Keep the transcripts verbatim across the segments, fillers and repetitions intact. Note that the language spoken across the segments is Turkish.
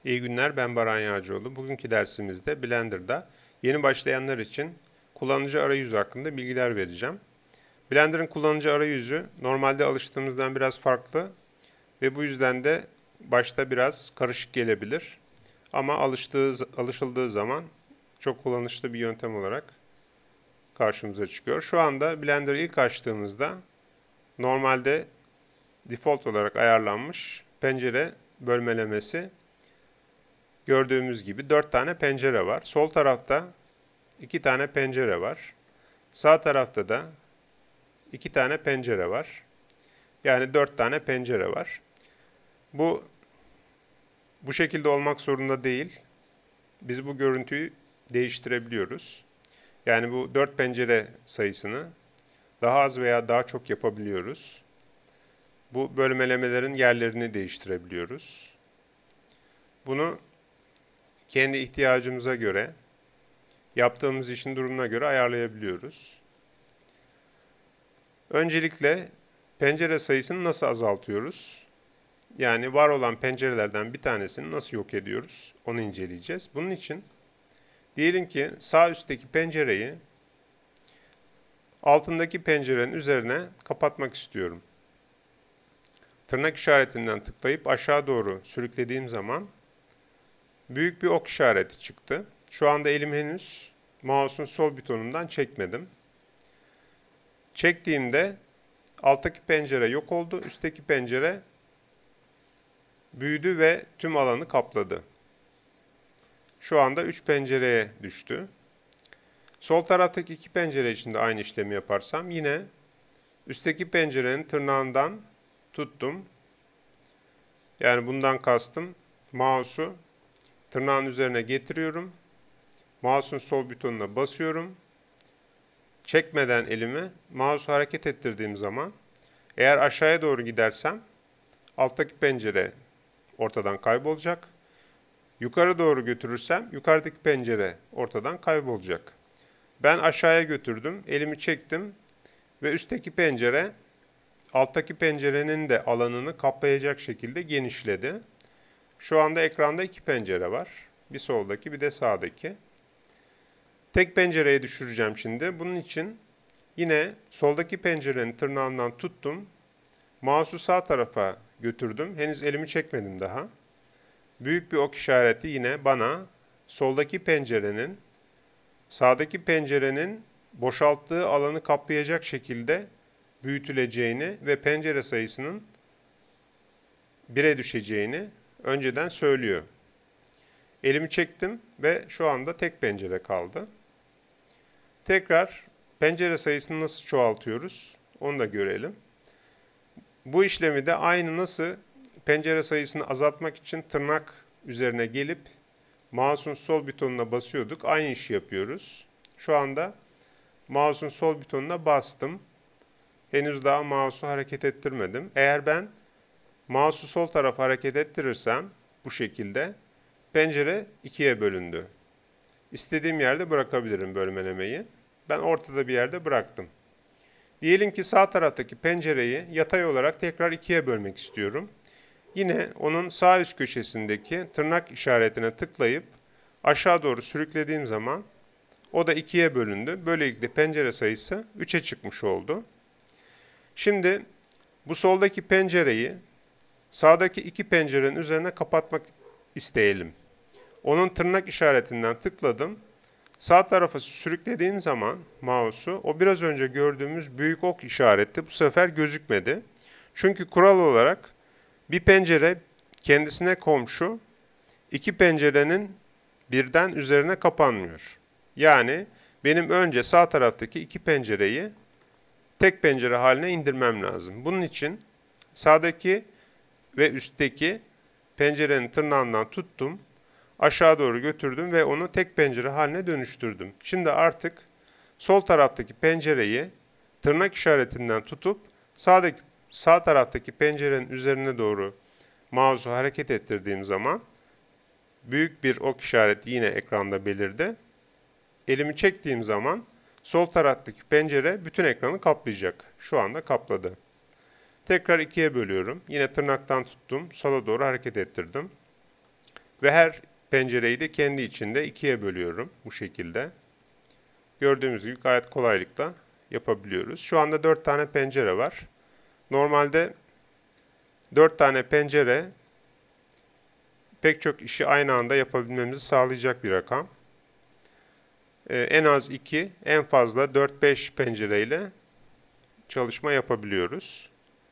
İyi günler, ben Baran Yağcıoğlu. Bugünkü dersimizde Blender'da yeni başlayanlar için kullanıcı arayüzü hakkında bilgiler vereceğim. Blender'ın kullanıcı arayüzü normalde alıştığımızdan biraz farklı ve bu yüzden de başta biraz karışık gelebilir. Ama alıştığı, alışıldığı zaman çok kullanışlı bir yöntem olarak karşımıza çıkıyor. Şu anda Blender'ı ilk açtığımızda normalde default olarak ayarlanmış pencere bölmelemesi gördüğümüz gibi dört tane pencere var. Sol tarafta iki tane pencere var. Sağ tarafta da iki tane pencere var. Yani dört tane pencere var. Bu bu şekilde olmak zorunda değil. Biz bu görüntüyü değiştirebiliyoruz. Yani bu dört pencere sayısını daha az veya daha çok yapabiliyoruz. Bu bölmelemelerin yerlerini değiştirebiliyoruz. Bunu kendi ihtiyacımıza göre, yaptığımız işin durumuna göre ayarlayabiliyoruz. Öncelikle pencere sayısını nasıl azaltıyoruz? Yani var olan pencerelerden bir tanesini nasıl yok ediyoruz? Onu inceleyeceğiz. Bunun için diyelim ki sağ üstteki pencereyi altındaki pencerenin üzerine kapatmak istiyorum. Tırnak işaretinden tıklayıp aşağı doğru sürüklediğim zaman büyük bir ok işareti çıktı. Şu anda elim henüz mouse'un sol butonundan çekmedim. Çektiğimde alttaki pencere yok oldu. Üstteki pencere büyüdü ve tüm alanı kapladı. Şu anda üç pencereye düştü. Sol taraftaki iki pencere için de aynı işlemi yaparsam yine üstteki pencerenin tırnağından tuttum. Yani bundan kastım mouse'u tırnağın üzerine getiriyorum. Mouse'un sol butonuna basıyorum. Çekmeden elimi mouse'u hareket ettirdiğim zaman eğer aşağıya doğru gidersem alttaki pencere ortadan kaybolacak. Yukarı doğru götürürsem yukarıdaki pencere ortadan kaybolacak. Ben aşağıya götürdüm, elimi çektim ve üstteki pencere alttaki pencerenin de alanını kaplayacak şekilde genişledi. Şu anda ekranda iki pencere var. Bir soldaki bir de sağdaki. Tek pencereye düşüreceğim şimdi. Bunun için yine soldaki pencerenin tırnağından tuttum. Mouse'u sağ tarafa götürdüm. Henüz elimi çekmedim daha. Büyük bir ok işareti yine bana soldaki pencerenin sağdaki pencerenin boşalttığı alanı kaplayacak şekilde büyütüleceğini ve pencere sayısının bire düşeceğini önceden söylüyor. Elimi çektim ve şu anda tek pencere kaldı. Tekrar pencere sayısını nasıl çoğaltıyoruz onu da görelim. Bu işlemi de aynı nasıl pencere sayısını azaltmak için tırnak üzerine gelip mouse'un sol butonuna basıyorduk. Aynı işi yapıyoruz. Şu anda mouse'un sol butonuna bastım. Henüz daha mouse'u hareket ettirmedim. Eğer ben mouse'u sol tarafa hareket ettirirsem bu şekilde pencere ikiye bölündü. İstediğim yerde bırakabilirim bölmelemeyi. Ben ortada bir yerde bıraktım. Diyelim ki sağ taraftaki pencereyi yatay olarak tekrar ikiye bölmek istiyorum. Yine onun sağ üst köşesindeki tırnak işaretine tıklayıp aşağı doğru sürüklediğim zaman o da ikiye bölündü. Böylelikle pencere sayısı üçe çıkmış oldu. Şimdi bu soldaki pencereyi sağdaki iki pencerenin üzerine kapatmak isteyelim. Onun tırnak işaretinden tıkladım. Sağ tarafa sürüklediğim zaman mouse'u o biraz önce gördüğümüz büyük ok işareti bu sefer gözükmedi. Çünkü kural olarak bir pencere kendisine komşu, iki pencerenin birden üzerine kapanmıyor. Yani benim önce sağ taraftaki iki pencereyi tek pencere haline indirmem lazım. Bunun için sağdaki ve üstteki pencerenin tırnağından tuttum, aşağı doğru götürdüm ve onu tek pencere haline dönüştürdüm. Şimdi artık sol taraftaki pencereyi tırnak işaretinden tutup sağdaki sağ taraftaki pencerenin üzerine doğru mouse'u hareket ettirdiğim zaman büyük bir ok işareti yine ekranda belirdi. Elimi çektiğim zaman sol taraftaki pencere bütün ekranı kaplayacak. Şu anda kapladı. Tekrar ikiye bölüyorum. Yine tırnaktan tuttum. Sola doğru hareket ettirdim. Ve her pencereyi de kendi içinde ikiye bölüyorum bu şekilde. Gördüğümüz gibi gayet kolaylıkla yapabiliyoruz. Şu anda dört tane pencere var. Normalde dört tane pencere pek çok işi aynı anda yapabilmemizi sağlayacak bir rakam. Ee, en az iki, en fazla dört beş pencereyle çalışma yapabiliyoruz.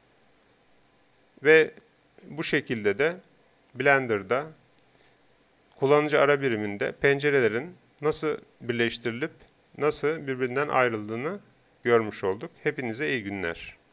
Ve bu şekilde de Blender'da kullanıcı ara biriminde pencerelerin nasıl birleştirilip nasıl birbirinden ayrıldığını görmüş olduk. Hepinize iyi günler.